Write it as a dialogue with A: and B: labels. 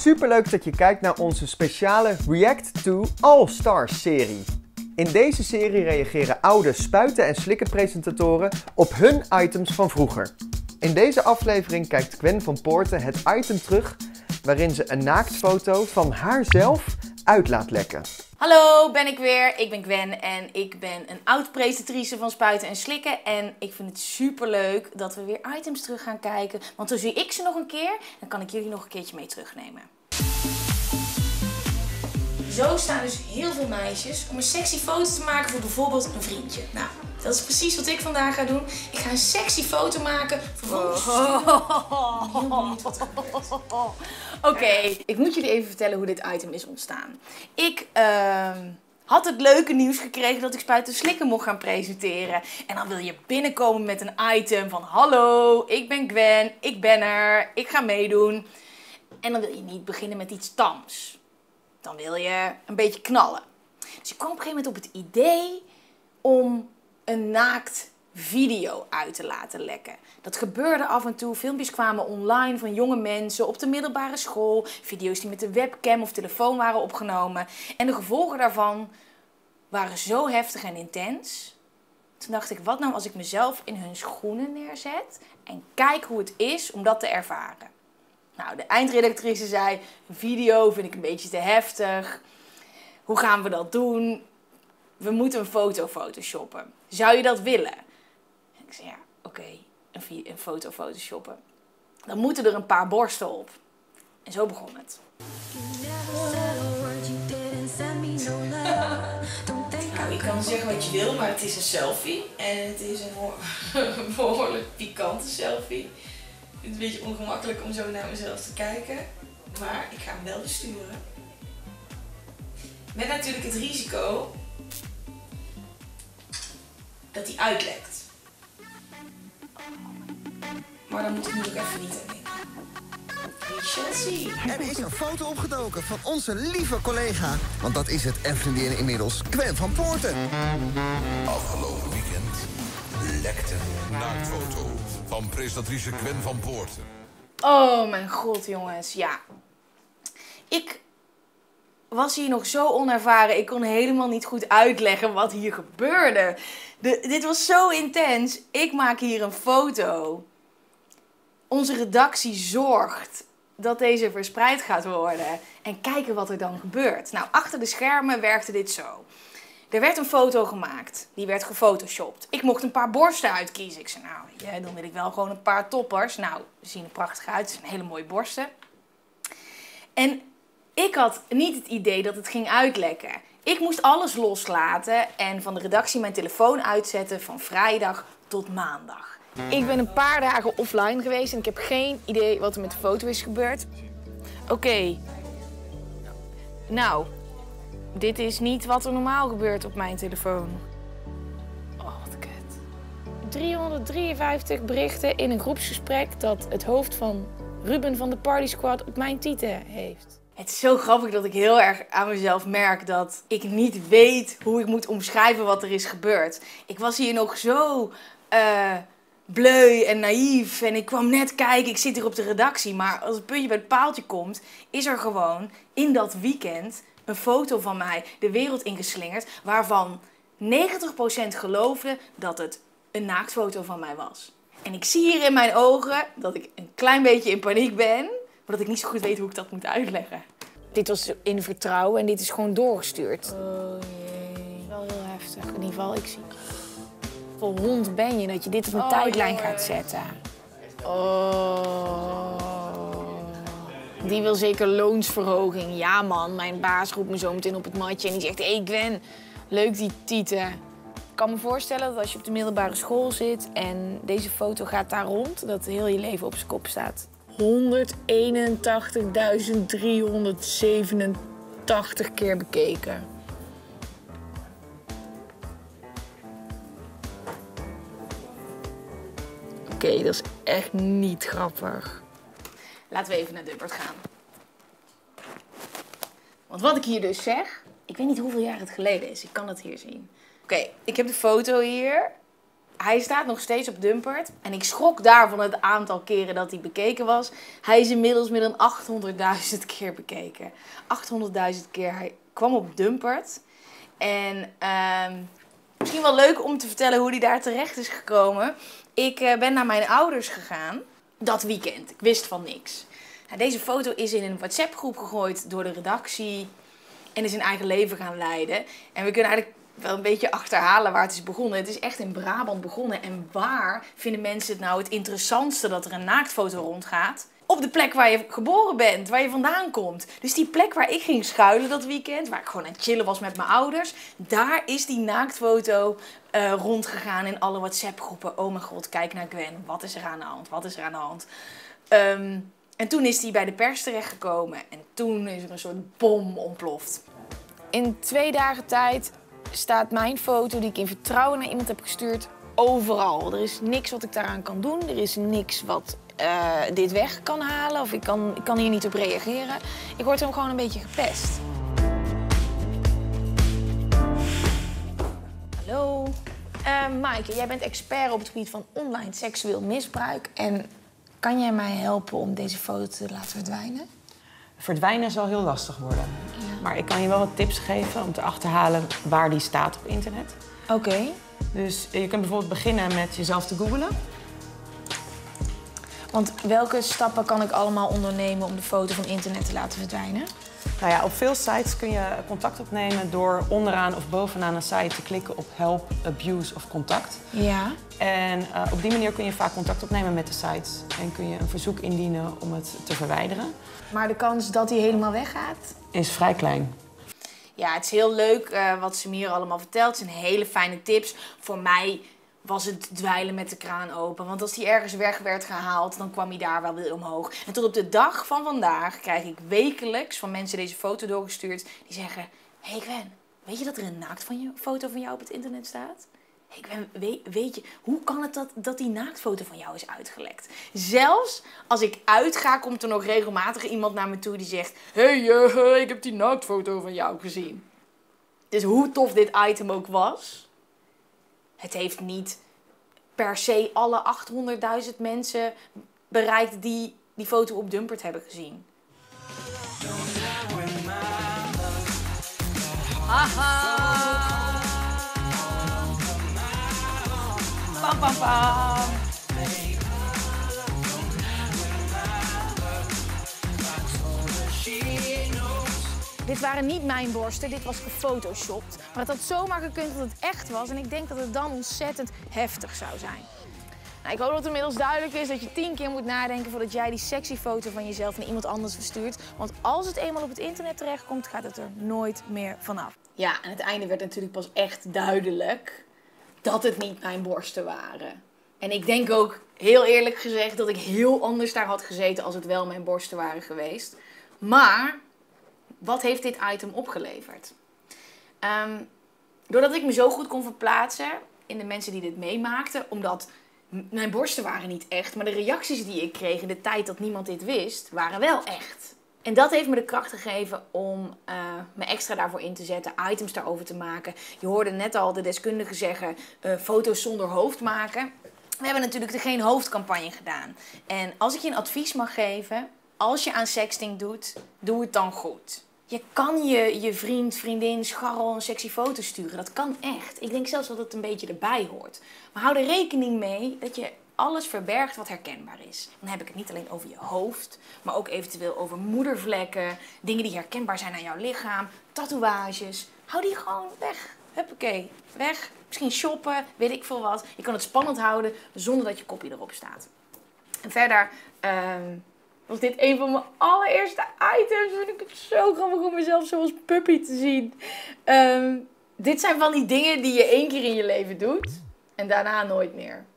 A: Superleuk dat je kijkt naar onze speciale React to All Stars serie. In deze serie reageren oude spuiten- en slikken-presentatoren op hun items van vroeger. In deze aflevering kijkt Gwen van Poorten het item terug waarin ze een naaktfoto van haarzelf uit laat lekken.
B: Hallo, ben ik weer. Ik ben Gwen en ik ben een oud-presentatrice van Spuiten en Slikken. En ik vind het superleuk dat we weer items terug gaan kijken. Want dan zie ik ze nog een keer en kan ik jullie nog een keertje mee terugnemen. Zo staan dus heel veel meisjes om een sexy foto te maken voor bijvoorbeeld een vriendje. Nou, dat is precies wat ik vandaag ga doen. Ik ga een sexy foto maken. Vervolgens heel benieuwd wat er gebeurt. Oké, ik moet jullie even vertellen hoe dit item is ontstaan. Ik had het leuke nieuws gekregen dat ik Spuiten en Slikken mocht gaan presenteren. En dan wil je binnenkomen met een item van: hallo, ik ben Gwen, ik ben er, ik ga meedoen. En dan wil je niet beginnen met iets tams. Dan wil je een beetje knallen. Dus ik kwam op een gegeven moment op het idee om een naakt video uit te laten lekken. Dat gebeurde af en toe. Filmpjes kwamen online van jonge mensen op de middelbare school. Video's die met de webcam of telefoon waren opgenomen. En de gevolgen daarvan waren zo heftig en intens. Toen dacht ik, wat nou als ik mezelf in hun schoenen neerzet en kijk hoe het is om dat te ervaren. Nou, de eindredactrice zei, een video vind ik een beetje te heftig. Hoe gaan we dat doen? We moeten een foto photoshoppen. Zou je dat willen? En ik zei, ja, oké, een foto photoshoppen. Dan moeten er een paar borsten op. En zo begon het. Nou, je kan zeggen wat je wil, maar het is een selfie. En het is een behoorlijk pikante selfie. Ik vind het een beetje ongemakkelijk om zo naar mezelf te kijken. Maar ik ga hem wel besturen. Met natuurlijk het risico dat hij uitlekt. Maar dan moet ik nu ook even niet aan denken. We shall see.
C: Er is een foto opgedoken van onze lieve collega. Want dat is het en vriendin inmiddels, Gwen van Poorten.
D: Afgelopen weekend lekte een naaktfoto van presentatrice Gwen van Poorten.
B: Oh mijn god, jongens. Ja. Ik was hier nog zo onervaren. Ik kon helemaal niet goed uitleggen wat hier gebeurde. Dit was zo intens. Ik maak hier een foto. Onze redactie zorgt dat deze verspreid gaat worden. En kijken wat er dan gebeurt. Nou, achter de schermen werkte dit zo. Er werd een foto gemaakt. Die werd gefotoshopt. Ik mocht een paar borsten uitkiezen. Ik zei, nou, ja, dan wil ik wel gewoon een paar toppers. Nou, ze zien er prachtig uit. Het zijn hele mooie borsten. En ik had niet het idee dat het ging uitlekken. Ik moest alles loslaten en van de redactie mijn telefoon uitzetten van vrijdag tot maandag. Ik ben een paar dagen offline geweest en ik heb geen idee wat er met de foto is gebeurd. Oké. Nou, dit is niet wat er normaal gebeurt op mijn telefoon. Oh, wat kut. 353 berichten in een groepsgesprek dat het hoofd van Ruben van de Party Squad op mijn tieten heeft. Het is zo grappig dat ik heel erg aan mezelf merk dat ik niet weet hoe ik moet omschrijven wat er is gebeurd. Ik was hier nog zo bleu en naïef en ik kwam net kijken, ik zit hier op de redactie. Maar als het puntje bij het paaltje komt, is er gewoon in dat weekend een foto van mij de wereld ingeslingerd, waarvan 90% geloofde dat het een naaktfoto van mij was. En ik zie hier in mijn ogen dat ik een klein beetje in paniek ben, maar dat ik niet zo goed weet hoe ik dat moet uitleggen. Dit was in vertrouwen en dit is gewoon doorgestuurd. Oh jee, wel heel heftig. In ieder geval, ik zie. Voor hond ben je dat je dit op een tijdlijn gaat zetten. Oh. Die wil zeker loonsverhoging. Ja man, mijn baas roept me zo meteen op het matje en die zegt: hey Gwen, leuk die tieten. Ik kan me voorstellen dat als je op de middelbare school zit en deze foto gaat daar rond, dat heel je leven op zijn kop staat. 181.387 keer bekeken. Oké, dat is echt niet grappig. Laten we even naar Dubbert gaan. Want wat ik hier dus zeg, ik weet niet hoeveel jaar het geleden is. Ik kan het hier zien. Oké, ik heb de foto hier. hij staat nog steeds op Dumpert. En ik schrok daar van het aantal keren dat hij bekeken was. Hij is inmiddels meer dan 800.000 keer bekeken. 800.000 keer. Hij kwam op Dumpert. En misschien wel leuk om te vertellen hoe hij daar terecht is gekomen. Ik ben naar mijn ouders gegaan dat weekend. Ik wist van niks. Nou, deze foto is in een WhatsApp-groep gegooid door de redactie. En is een eigen leven gaan leiden. En we kunnen eigenlijk wel een beetje achterhalen waar het is begonnen. Het is echt in Brabant begonnen. En waar vinden mensen het nou het interessantste dat er een naaktfoto rondgaat? Op de plek waar je geboren bent, waar je vandaan komt. Dus die plek waar ik ging schuilen dat weekend, waar ik gewoon aan het chillen was met mijn ouders, daar is die naaktfoto rondgegaan in alle WhatsApp-groepen. Oh mijn god, kijk naar Gwen. Wat is er aan de hand? Wat is er aan de hand? En toen is die bij de pers terechtgekomen. En toen is er een soort bom ontploft. In 2 dagen tijd staat mijn foto, die ik in vertrouwen naar iemand heb gestuurd, overal. Er is niks wat ik daaraan kan doen. Er is niks wat dit weg kan halen. Of ik kan hier niet op reageren. Ik word hem gewoon een beetje gepest. Hallo. Maaike, jij bent expert op het gebied van online seksueel misbruik. En kan jij mij helpen om deze foto te laten verdwijnen?
E: Verdwijnen zal heel lastig worden. Ja. Maar ik kan je wel wat tips geven om te achterhalen waar die staat op internet.
B: Oké.
E: Dus je kunt bijvoorbeeld beginnen met jezelf te googlen.
B: Want welke stappen kan ik allemaal ondernemen om de foto van internet te laten verdwijnen?
E: Nou ja, op veel sites kun je contact opnemen door onderaan of bovenaan een site te klikken op help, abuse of contact.
B: Ja.
E: En op die manier kun je vaak contact opnemen met de sites en kun je een verzoek indienen om het te verwijderen.
B: Maar de kans dat hij helemaal weggaat?
E: Is vrij klein.
B: Ja, het is heel leuk wat ze me hier allemaal vertelt. Het zijn hele fijne tips. Voor mij was het dweilen met de kraan open. Want als die ergens weg werd gehaald, dan kwam hij daar wel weer omhoog. En tot op de dag van vandaag krijg ik wekelijks van mensen deze foto doorgestuurd. Die zeggen, hey Gwen, weet je dat er een naaktfoto van jou op het internet staat? Hey Gwen, weet je, hoe kan het dat die naaktfoto van jou is uitgelekt? Zelfs als ik uitga, komt er nog regelmatig iemand naar me toe die zegt, hey, ik heb die naaktfoto van jou gezien. Dus hoe tof dit item ook was, het heeft niet per se alle 800.000 mensen bereikt die die foto op Dumpert hebben gezien. Haha! Pam, pam, pam. Dit waren niet mijn borsten, dit was gefotoshopt. Maar het had zomaar gekund dat het echt was en ik denk dat het dan ontzettend heftig zou zijn. Nou, ik hoop dat het inmiddels duidelijk is dat je 10 keer moet nadenken voordat jij die sexy foto van jezelf naar iemand anders verstuurt. Want als het eenmaal op het internet terechtkomt, gaat het er nooit meer vanaf. Ja, en het einde werd natuurlijk pas echt duidelijk dat het niet mijn borsten waren. En ik denk ook, heel eerlijk gezegd, dat ik heel anders daar had gezeten als het wel mijn borsten waren geweest. Maar wat heeft dit item opgeleverd? Doordat ik me zo goed kon verplaatsen in de mensen die dit meemaakten, omdat mijn borsten waren niet echt, maar de reacties die ik kreeg in de tijd dat niemand dit wist, waren wel echt. En dat heeft me de kracht gegeven om me extra daarvoor in te zetten, items daarover te maken. Je hoorde net al de deskundigen zeggen, foto's zonder hoofd maken. We hebben natuurlijk de Geen Hoofdcampagne gedaan. En als ik je een advies mag geven, als je aan sexting doet, doe het dan goed. Je kan je vriend, vriendin, scharrel een sexy foto sturen. Dat kan echt. Ik denk zelfs dat het een beetje erbij hoort. Maar hou er rekening mee dat je alles verbergt wat herkenbaar is. Dan heb ik het niet alleen over je hoofd, maar ook eventueel over moedervlekken, dingen die herkenbaar zijn aan jouw lichaam, tatoeages. Hou die gewoon weg. Huppakee, weg. Misschien shoppen, weet ik veel wat. Je kan het spannend houden zonder dat je kopje erop staat. En verder was dit een van mijn allereerste items. Vind ik het zo grappig om mezelf zo als puppy te zien. Dit zijn van die dingen die je 1 keer in je leven doet en daarna nooit meer.